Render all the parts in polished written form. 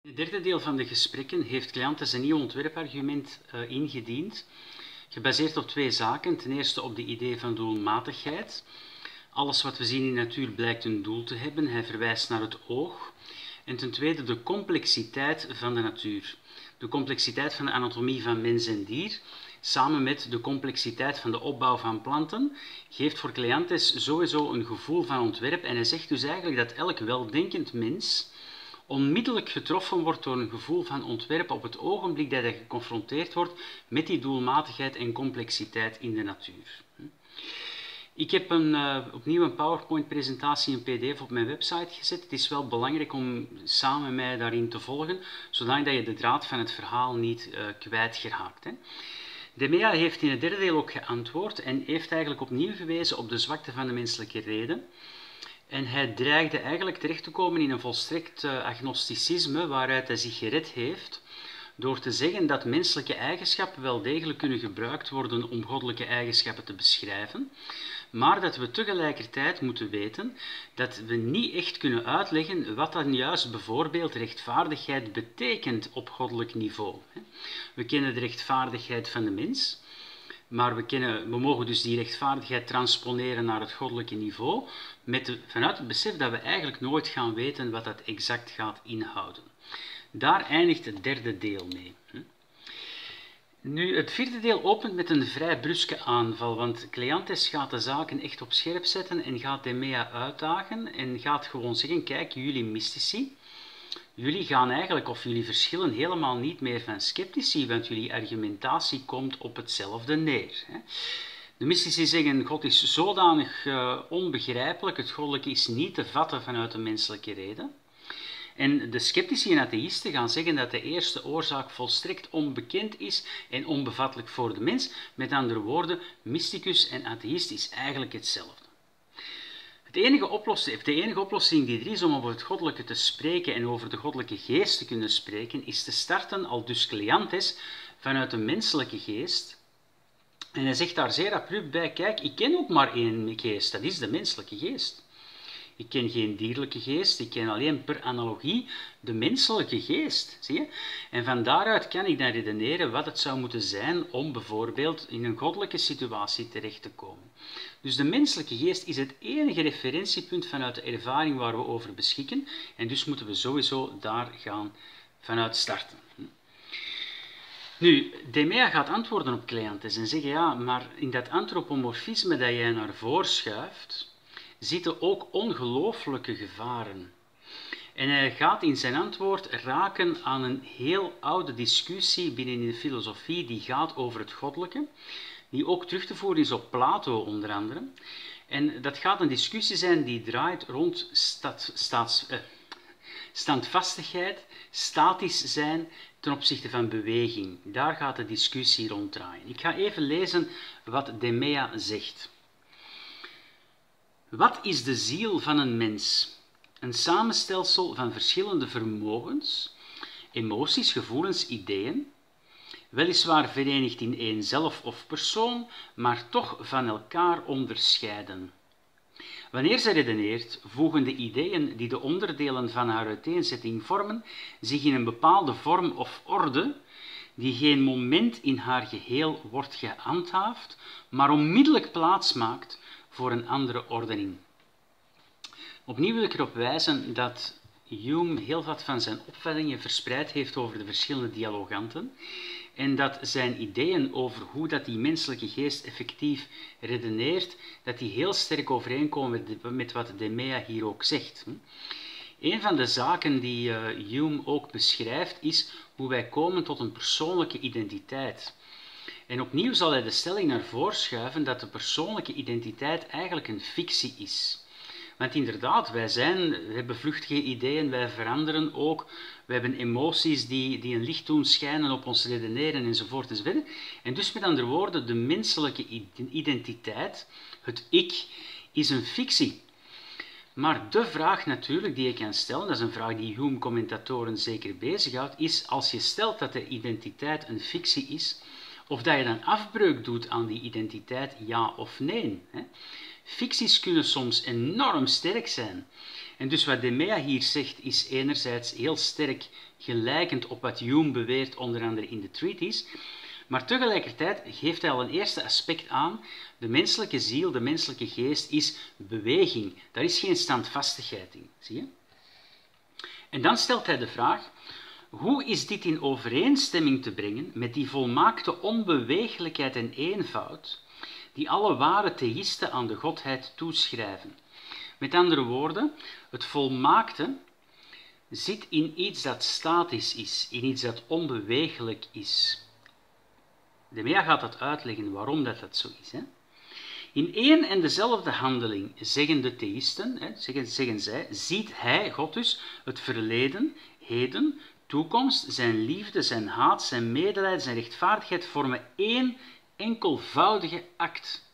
In het derde deel van de gesprekken heeft Kleantes een nieuw ontwerpargument ingediend, gebaseerd op twee zaken. Ten eerste op de idee van doelmatigheid. Alles wat we zien in de natuur blijkt een doel te hebben. Hij verwijst naar het oog. En ten tweede de complexiteit van de natuur. De complexiteit van de anatomie van mens en dier, samen met de complexiteit van de opbouw van planten, geeft voor Kleantes sowieso een gevoel van ontwerp. En hij zegt dus eigenlijk dat elk weldenkend mens onmiddellijk getroffen wordt door een gevoel van ontwerp op het ogenblik dat hij geconfronteerd wordt met die doelmatigheid en complexiteit in de natuur. Ik heb opnieuw een PowerPoint-presentatie, een PDF op mijn website gezet. Het is wel belangrijk om samen met mij daarin te volgen, zodat je de draad van het verhaal niet kwijtgeraakt. Demea heeft in het derde deel ook geantwoord en heeft eigenlijk opnieuw gewezen op de zwakte van de menselijke reden. En hij dreigde eigenlijk terecht te komen in een volstrekt agnosticisme waaruit hij zich gered heeft door te zeggen dat menselijke eigenschappen wel degelijk kunnen gebruikt worden om goddelijke eigenschappen te beschrijven, maar dat we tegelijkertijd moeten weten dat we niet echt kunnen uitleggen wat dan juist bijvoorbeeld rechtvaardigheid betekent op goddelijk niveau. We kennen de rechtvaardigheid van de mens, maar we mogen dus die rechtvaardigheid transponeren naar het goddelijke niveau vanuit het besef dat we eigenlijk nooit gaan weten wat dat exact gaat inhouden. Daar eindigt het derde deel mee. Nu, het vierde deel opent met een vrij bruske aanval, want Kleantes gaat de zaken echt op scherp zetten en gaat Demea uitdagen en gaat gewoon zeggen, kijk, jullie mystici, jullie gaan eigenlijk, of jullie verschillen helemaal niet meer van sceptici, want jullie argumentatie komt op hetzelfde neer. De mystici zeggen, God is zodanig onbegrijpelijk, het goddelijke is niet te vatten vanuit de menselijke reden. En de sceptici en atheïsten gaan zeggen dat de eerste oorzaak volstrekt onbekend is en onbevattelijk voor de mens. Met andere woorden, mysticus en atheïst is eigenlijk hetzelfde. De enige oplossing die er is om over het goddelijke te spreken en over de goddelijke geest te kunnen spreken, is te starten, aldus Kleantes, vanuit de menselijke geest. En hij zegt daar zeer abrupt bij, kijk, ik ken ook maar één geest, dat is de menselijke geest. Ik ken geen dierlijke geest, ik ken alleen per analogie de menselijke geest. Zie je? En van daaruit kan ik dan redeneren wat het zou moeten zijn om bijvoorbeeld in een goddelijke situatie terecht te komen. Dus de menselijke geest is het enige referentiepunt vanuit de ervaring waar we over beschikken. En dus moeten we sowieso daar gaan vanuit starten. Nu, Demea gaat antwoorden op Kleantes en zeggen, ja, maar in dat antropomorfisme dat jij naar voren schuift, zitten ook ongelooflijke gevaren. En hij gaat in zijn antwoord raken aan een heel oude discussie binnen de filosofie die gaat over het goddelijke, die ook terug te voeren is op Plato onder andere. En dat gaat een discussie zijn die draait rond standvastigheid, statisch zijn ten opzichte van beweging. Daar gaat de discussie rond draaien. Ik ga even lezen wat Demea zegt. Wat is de ziel van een mens? Een samenstelsel van verschillende vermogens, emoties, gevoelens, ideeën, weliswaar verenigd in één zelf of persoon, maar toch van elkaar onderscheiden. Wanneer ze redeneert, voegen de ideeën die de onderdelen van haar uiteenzetting vormen, zich in een bepaalde vorm of orde, die geen moment in haar geheel wordt gehandhaafd, maar onmiddellijk plaats maakt voor een andere ordening. Opnieuw wil ik erop wijzen dat Hume heel wat van zijn opvattingen verspreid heeft over de verschillende dialoganten en dat zijn ideeën over hoe dat die menselijke geest effectief redeneert, dat die heel sterk overeenkomen met wat Demea hier ook zegt. Een van de zaken die Hume ook beschrijft is hoe wij komen tot een persoonlijke identiteit. En opnieuw zal hij de stelling naar voren schuiven dat de persoonlijke identiteit eigenlijk een fictie is. Want inderdaad, we hebben vluchtige ideeën, wij veranderen ook, we hebben emoties die een licht doen schijnen op ons redeneren enzovoort enzovoort. En dus met andere woorden, de menselijke identiteit, het ik, is een fictie. Maar de vraag natuurlijk die je kan stellen, dat is een vraag die Hume-commentatoren zeker bezighoudt, is als je stelt dat de identiteit een fictie is, of dat je dan afbreuk doet aan die identiteit, ja of nee. Ficties kunnen soms enorm sterk zijn. En dus wat Demea hier zegt is enerzijds heel sterk gelijkend op wat Hume beweert, onder andere in de Treatise, maar tegelijkertijd geeft hij al een eerste aspect aan. De menselijke ziel, de menselijke geest is beweging. Daar is geen standvastigheid in, zie je? En dan stelt hij de vraag, hoe is dit in overeenstemming te brengen met die volmaakte onbeweeglijkheid en eenvoud die alle ware theïsten aan de godheid toeschrijven? Met andere woorden, het volmaakte zit in iets dat statisch is, in iets dat onbeweeglijk is. Demea gaat dat uitleggen waarom dat zo is. Hè? In één en dezelfde handeling, zeggen de theïsten, zeggen zij, ziet hij, God dus, het verleden, heden, toekomst, zijn liefde, zijn haat, zijn medelijden, zijn rechtvaardigheid vormen één enkelvoudige act.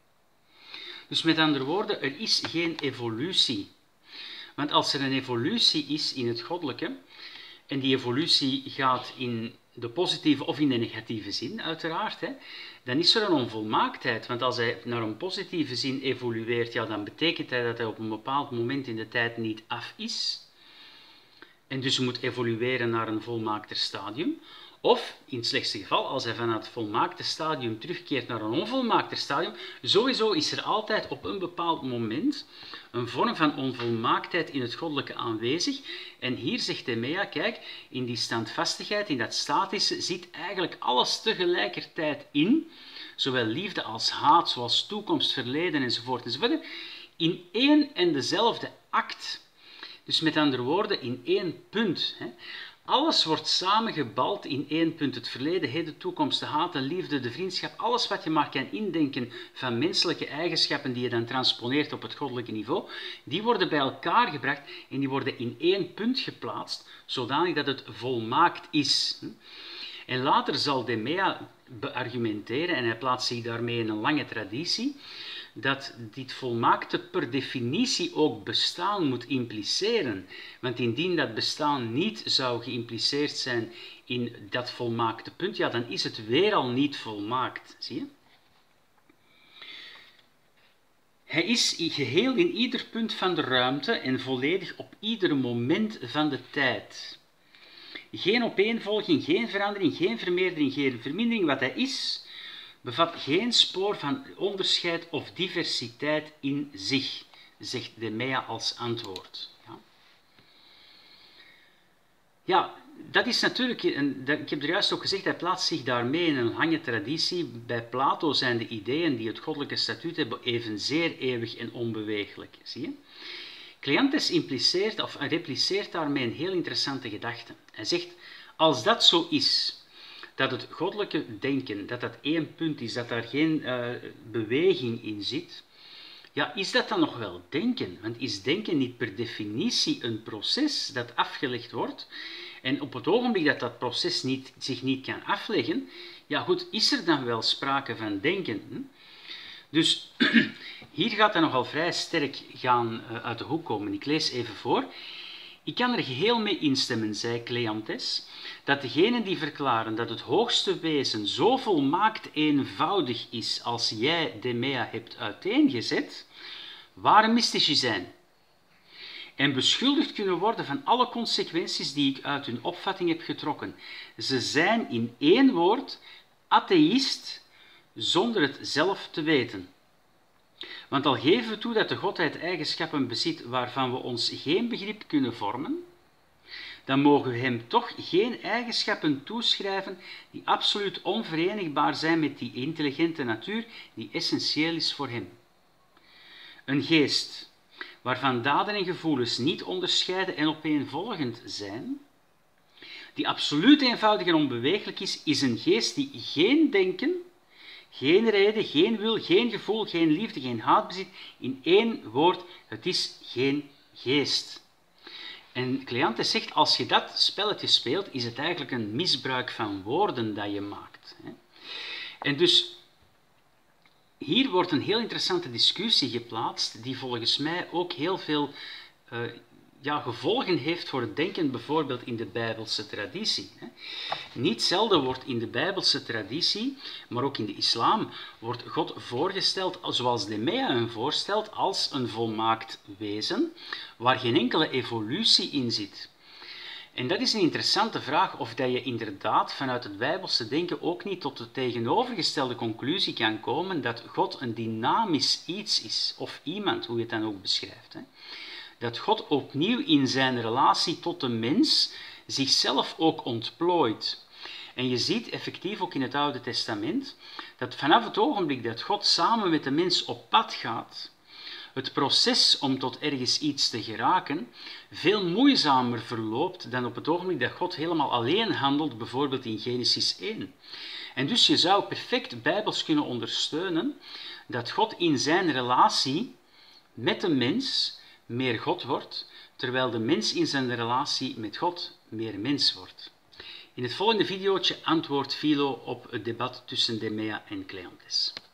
Dus met andere woorden, er is geen evolutie. Want als er een evolutie is in het goddelijke, en die evolutie gaat in de positieve of in de negatieve zin, uiteraard, dan is er een onvolmaaktheid. Want als hij naar een positieve zin evolueert, ja, dan betekent dat hij op een bepaald moment in de tijd niet af is. En dus moet evolueren naar een volmaakter stadium. Of, in het slechtste geval, als hij vanuit het volmaakte stadium terugkeert naar een onvolmaakter stadium, sowieso is er altijd op een bepaald moment een vorm van onvolmaaktheid in het goddelijke aanwezig. En hier zegt Demea, kijk, in die standvastigheid, in dat statische, zit eigenlijk alles tegelijkertijd in, zowel liefde als haat, zoals toekomst, verleden enzovoort enzovoort, in één en dezelfde act. Dus met andere woorden, in één punt. Alles wordt samengebald in één punt. Het verleden, heden, toekomst, de haat, de liefde, de vriendschap, alles wat je maar kan indenken van menselijke eigenschappen die je dan transponeert op het goddelijke niveau, die worden bij elkaar gebracht en die worden in één punt geplaatst, zodanig dat het volmaakt is. En later zal Demea beargumenteren, en hij plaatst zich daarmee in een lange traditie, dat dit volmaakte per definitie ook bestaan moet impliceren. Want indien dat bestaan niet zou geïmpliceerd zijn in dat volmaakte punt, ja, dan is het weer al niet volmaakt. Zie je? Hij is geheel in ieder punt van de ruimte en volledig op ieder moment van de tijd. Geen opeenvolging, geen verandering, geen vermeerdering, geen vermindering. Wat hij is, bevat geen spoor van onderscheid of diversiteit in zich, zegt Demea als antwoord. Ja, dat is natuurlijk, ik heb er juist ook gezegd, hij plaatst zich daarmee in een lange traditie. Bij Plato zijn de ideeën die het goddelijke statuut hebben evenzeer eeuwig en onbeweeglijk. Zie je? Cleanthes impliceert of repliceert daarmee een heel interessante gedachte. Hij zegt, als dat zo is, dat het goddelijke denken, dat dat één punt is, dat daar geen beweging in zit, ja, is dat dan nog wel denken? Want is denken niet per definitie een proces dat afgelegd wordt? En op het ogenblik dat dat proces zich niet kan afleggen, ja goed, is er dan wel sprake van denken? Dus hier gaat hij nogal vrij sterk gaan uit de hoek komen. Ik lees even voor. Ik kan er geheel mee instemmen, zei Cleanthes, dat degenen die verklaren dat het hoogste wezen zo volmaakt eenvoudig is als jij, Demea, hebt uiteengezet, ware mystici zijn en beschuldigd kunnen worden van alle consequenties die ik uit hun opvatting heb getrokken. Ze zijn in één woord atheïst zonder het zelf te weten. Want al geven we toe dat de godheid eigenschappen bezit waarvan we ons geen begrip kunnen vormen, dan mogen we hem toch geen eigenschappen toeschrijven die absoluut onverenigbaar zijn met die intelligente natuur die essentieel is voor hem. Een geest waarvan daden en gevoelens niet onderscheiden en opeenvolgend zijn, die absoluut eenvoudig en onbeweeglijk is een geest die geen denken, geen reden, geen wil, geen gevoel, geen liefde, geen haat bezit. In één woord, het is geen geest. En Cleanthes zegt, als je dat spelletje speelt, is het eigenlijk een misbruik van woorden dat je maakt. En dus, hier wordt een heel interessante discussie geplaatst, die volgens mij ook heel veel gevolgen heeft voor het denken bijvoorbeeld in de Bijbelse traditie. Niet zelden wordt in de Bijbelse traditie, maar ook in de islam, wordt God voorgesteld zoals de Mea hem voorstelt, als een volmaakt wezen, waar geen enkele evolutie in zit. En dat is een interessante vraag, of dat je inderdaad vanuit het Bijbelse denken ook niet tot de tegenovergestelde conclusie kan komen dat God een dynamisch iets is, of iemand, hoe je het dan ook beschrijft. Dat God opnieuw in zijn relatie tot de mens zichzelf ook ontplooit. En je ziet effectief ook in het Oude Testament dat vanaf het ogenblik dat God samen met de mens op pad gaat, het proces om tot ergens iets te geraken veel moeizamer verloopt dan op het ogenblik dat God helemaal alleen handelt, bijvoorbeeld in Genesis 1. En dus je zou perfect bijbels kunnen ondersteunen dat God in zijn relatie met de mens meer God wordt, terwijl de mens in zijn relatie met God meer mens wordt. In het volgende videootje antwoordt Philo op het debat tussen Demea en Cleanthes.